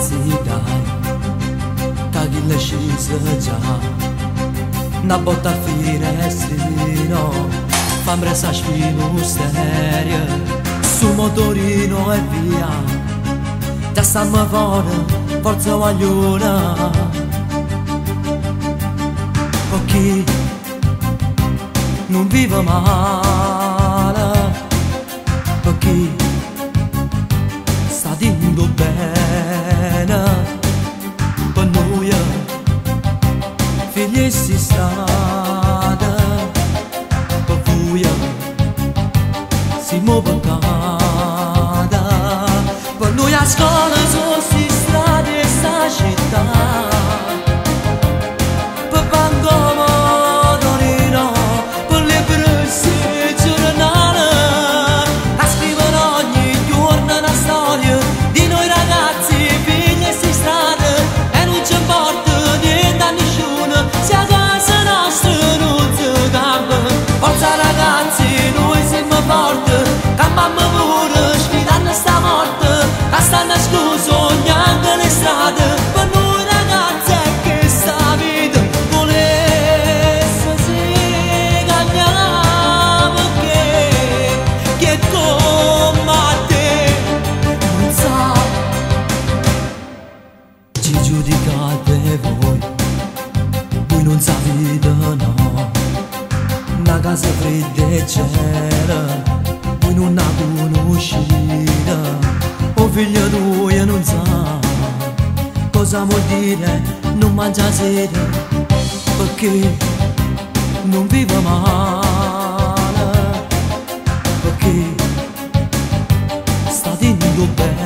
ragazzi dai, che chi le scese già, una botta a finestrino, fa presa spino seria, sul motorino e via, già stiamo fuori, forza guagliona, con chi non vive male, con chi sta dicendo bene, per noi figli si strada, per voi si muove cada, per noi a scuola sono si strade e sta città. Stanno sognando le strade per noi ragazzi che sta vita volesse si cagnava che come a te non sa ci giudicate voi non sapete no, una casa fredda e c'era, voi non la conoscete. O figlio tuo non sa cosa vuol dire non mangia sera, perché non vive male, perché sta dicendo bene.